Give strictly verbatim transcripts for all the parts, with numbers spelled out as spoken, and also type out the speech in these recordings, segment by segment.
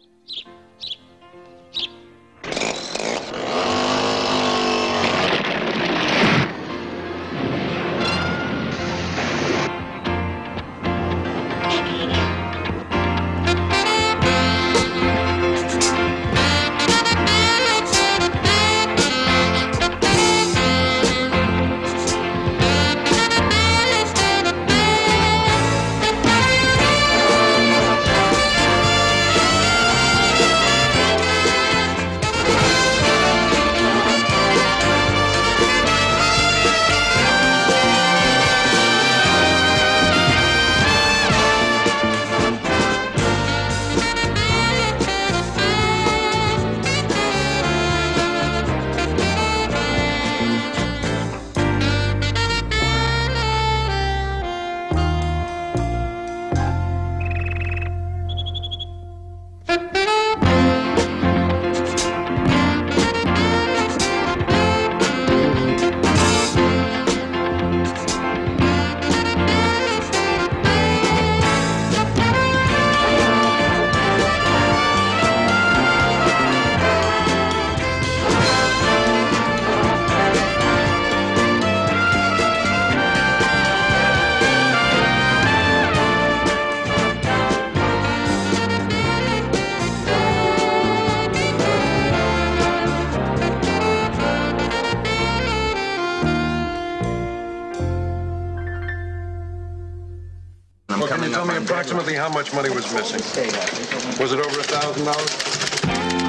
Well, can you tell me approximately how much money was missing? Was it over a thousand dollars?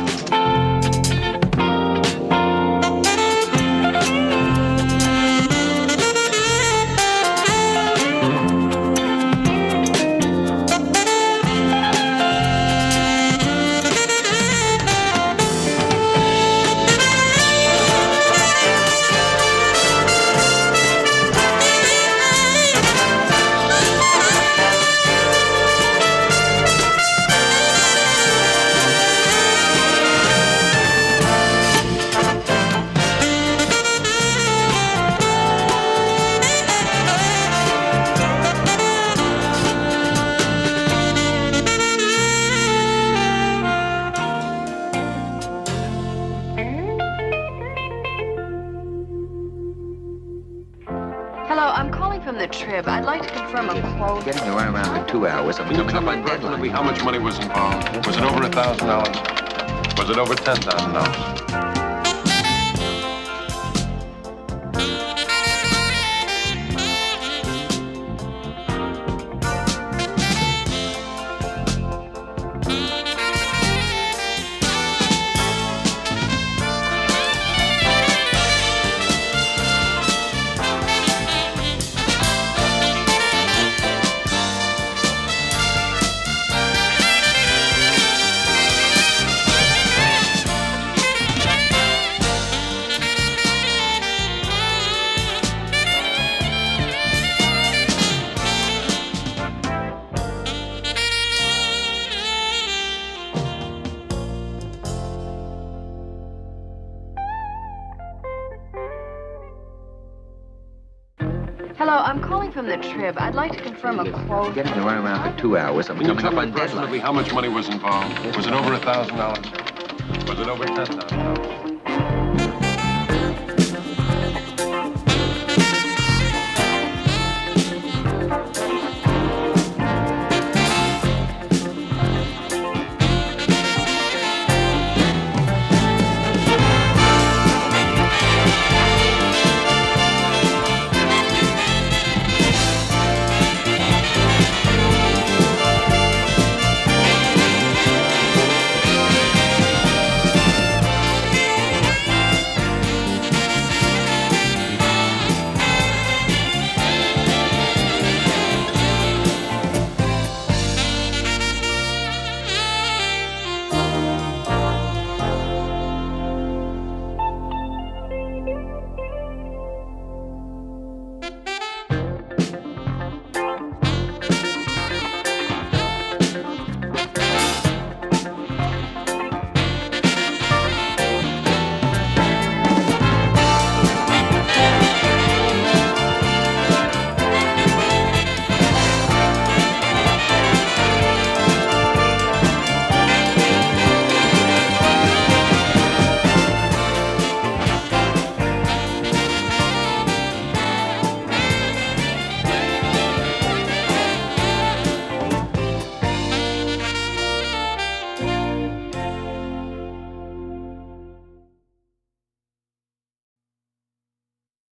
Hello, I'm calling from the Trib. I'd like to confirm a quote. Getting around around for two hours. I'm coming up on deadline. How much money was involved? Was it over a thousand dollars? Was it over ten thousand dollars? Hello, I'm calling from the Trib. I'd like to confirm a quote. Getting around around for two hours. I'm coming up on deadline. How much money was involved? Was it over a thousand dollars? Was it over ten thousand dollars?